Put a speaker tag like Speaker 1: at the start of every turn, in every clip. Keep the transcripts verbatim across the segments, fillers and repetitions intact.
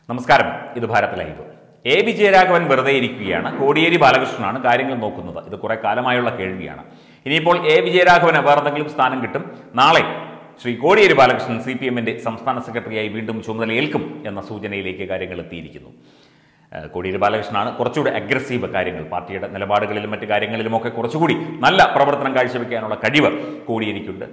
Speaker 1: നമസ്കാരം, ഇത് Bharat live. A Vijayaraghavan വെറുതെ ഇരിക്കുകയാണ്. കോടിയേരി ബാലകൃഷ്ണനാണ് കാര്യങ്ങൾ നോക്കുന്നത്. ഇത് കുറെ കാലമായുള്ള കേൾവിയാണ്. ഇനിയിപ്പോൾ എ വിജയരാഘവന് വേറെന്തെങ്കിലും സ്ഥാനം കിട്ടും. നാളെ ശ്രീ കോടിയേരി ബാലകൃഷ്ണൻ സി പി എമ്മിന്റെ സംസ്ഥാന സെക്രട്ടറിയായി വീണ്ടും ചുമതലയേൽക്കും എന്ന സൂചനയിലേക്ക് കാര്യങ്ങൾ എത്തിയിരിക്കുന്നു. കോടിയേരി ബാലകൃഷ്ണനാണ് കുറച്ചുകൂടി അഗ്രസീവ് കാര്യങ്ങൾ, പാർട്ടിയുടെ നിലപാടുകളിലും മറ്റു കാര്യങ്ങളിലുമൊക്കെ കുറച്ചുകൂടി നല്ല പ്രവർത്തനം കാഴ്ചവെക്കാനുള്ള കഴിവ് കോടിയേരിക്കുണ്ട്.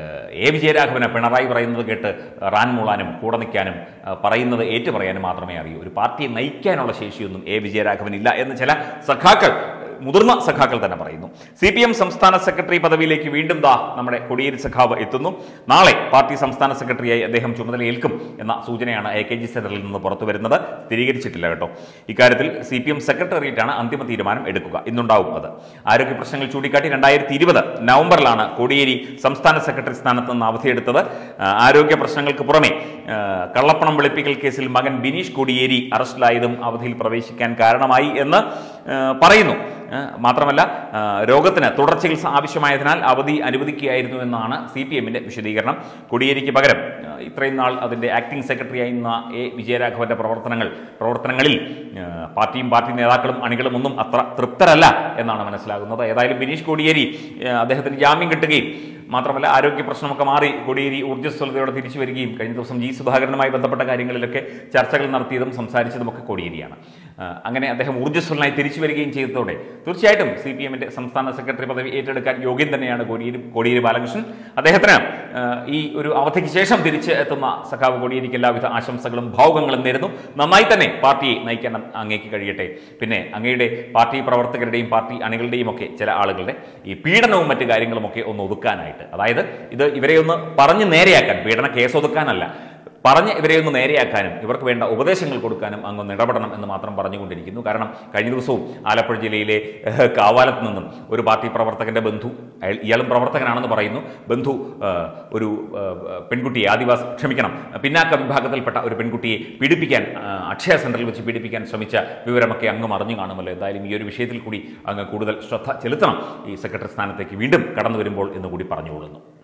Speaker 1: എ വിജയരാഘവന് പിണറായി പറയുന്നത് കേട്ട് റാൻ മൂളാനും കൂടെ നിൽക്കാനും പറയുന്നത് ഏറ്റു പറയാനും മാത്രമേ അറിയൂ. ഒരു പാർട്ടിയെ നയിക്കാനുള്ള ശേഷിയൊന്നും എ വിജയരാഘവനില്ല എന്ന് ചില സഖാക്കൾ, മുതിർന്ന സഖാക്കൾ തന്നെ പറയുന്നു. സി പി എം സംസ്ഥാന സെക്രട്ടറി പദവിയിലേക്ക് വീണ്ടും ദാ നമ്മുടെ കോടിയേരി സഖാവ് എത്തുന്നു. നാളെ പാർട്ടി സംസ്ഥാന സെക്രട്ടറിയായി അദ്ദേഹം ചുമതലയേൽക്കും എന്ന സൂചനയാണ് എ കെ ജി സെന്ററിൽ നിന്ന് പുറത്തു വരുന്നത്. സ്ഥിരീകരിച്ചിട്ടില്ല കേട്ടോ. ഇക്കാര്യത്തിൽ സി പി എം സെക്രട്ടേറിയറ്റാണ് അന്തിമ തീരുമാനം എടുക്കുക. ഇന്നുണ്ടാവും അത്. ആരോഗ്യ പ്രശ്നങ്ങൾ ചൂണ്ടിക്കാട്ടി രണ്ടായിരത്തി ഇരുപത് നവംബറിലാണ് കോടിയേരി സംസ്ഥാന സെക്രട്ടറി സ്ഥാനത്ത് നിന്ന് അവധിയെടുത്തത്. ആരോഗ്യ പ്രശ്നങ്ങൾക്ക് പുറമെ കള്ളപ്പണം വെളുപ്പിക്കൽ കേസിൽ മകൻ ബിനീഷ് കോടിയേരി അറസ്റ്റിലായതും അവധിയിൽ പ്രവേശിക്കാൻ കാരണമായി എന്ന് പറയുന്നു. മാത്രമല്ല, രോഗത്തിന് തുടർ ചികിത്സ ആവശ്യമായതിനാൽ അവധി അനുവദിക്കുകയായിരുന്നു എന്നാണ് സി പി എമ്മിന്റെ വിശദീകരണം. കോടിയേരിക്ക് പകരം ഇത്രയും നാൾ അതിന്റെ ആക്ടിംഗ് സെക്രട്ടറി ആയിരുന്ന എ വിജയരാഘവന്റെ പ്രവർത്തനങ്ങൾ പ്രവർത്തനങ്ങളിൽ പാർട്ടിയും പാർട്ടി നേതാക്കളും അണികളും ഒന്നും അത്ര തൃപ്തരല്ല എന്നാണ് മനസ്സിലാകുന്നത്. ഏതായാലും ബിനീഷ് കോടിയേരി അദ്ദേഹത്തിന് ജാമ്യം കിട്ടുകയും മാത്രമല്ല ആരോഗ്യ പ്രശ്നമൊക്കെ മാറി കോടിയേരി ഊർജ്ജസ്വലതയോടെ തിരിച്ചു വരികയും കഴിഞ്ഞ ദിവസം ജി സുധാകരനുമായി ബന്ധപ്പെട്ട കാര്യങ്ങളിലൊക്കെ ചർച്ചകൾ നടത്തിയതും സംസാരിച്ചതുമൊക്കെ കോടിയേരിയാണ്. അങ്ങനെ അദ്ദേഹം ഊർജ്ജസ്വലനായി തിരിച്ചു വരികയും ചെയ്തതോടെ തീർച്ചയായിട്ടും സി പി എമ്മിന്റെ സംസ്ഥാന സെക്രട്ടറി പദവി ഏറ്റെടുക്കാൻ യോഗ്യൻ തന്നെയാണ് കോടിയേരി കോടിയേരി ബാലകൃഷ്ണൻ. അദ്ദേഹത്തിന് ഈ ഒരു അവധിക്ക് ശേഷം തിരിച്ച് എത്തുന്ന സഖാവ് കോടിയേരിക്ക് എല്ലാവിധ ആശംസകളും ഭാവുകങ്ങളും നേരുന്നു. നന്നായി തന്നെ പാർട്ടിയെ നയിക്കാൻ അങ്ങേക്ക് കഴിയട്ടെ. പിന്നെ അങ്ങയുടെ പാർട്ടി പ്രവർത്തകരുടെയും പാർട്ടി അണികളുടെയും ഒക്കെ ചില ആളുകളുടെ ഈ പീഡനവും മറ്റു കാര്യങ്ങളുമൊക്കെ ഒന്ന് ഒതുക്കാനായിട്ട്, അതായത് ഇത് ഇവരെ ഒന്ന് പറഞ്ഞ് നേരെയാക്കാൻ, പീഡന കേസ് ഒതുക്കാനല്ല, പറഞ്ഞ് ഇവരെ ഒന്ന് നേരെയാക്കാനും ഇവർക്ക് വേണ്ട ഉപദേശങ്ങൾ കൊടുക്കാനും അങ്ങൊന്ന് ഇടപെടണം എന്ന് മാത്രം പറഞ്ഞുകൊണ്ടിരിക്കുന്നു. കാരണം കഴിഞ്ഞ ദിവസവും ആലപ്പുഴ ജില്ലയിലെ കാവാലത്ത് നിന്നും ഒരു പാർട്ടി പ്രവർത്തകന്റെ ബന്ധു, ഇയാളും പ്രവർത്തകനാണെന്ന് പറയുന്നു, ബന്ധു ഒരു പെൺകുട്ടിയെ, ആദിവാസി ക്ഷമിക്കണം പിന്നാക്ക വിഭാഗത്തിൽപ്പെട്ട ഒരു പെൺകുട്ടിയെ പീഡിപ്പിക്കാൻ, അക്ഷയ സെന്ററിൽ വെച്ച് പീഡിപ്പിക്കാൻ ശ്രമിച്ച വിവരമൊക്കെ അങ്ങ് അറിഞ്ഞു കാണുമല്ലോ. എന്തായാലും ഈ ഒരു വിഷയത്തിൽ കൂടി അങ്ങ് കൂടുതൽ ശ്രദ്ധ ചെലുത്തണം ഈ സെക്രട്ടറി സ്ഥാനത്തേക്ക് വീണ്ടും കടന്നു വരുമ്പോൾ എന്ന് കൂടി പറഞ്ഞുകൊള്ളുന്നു.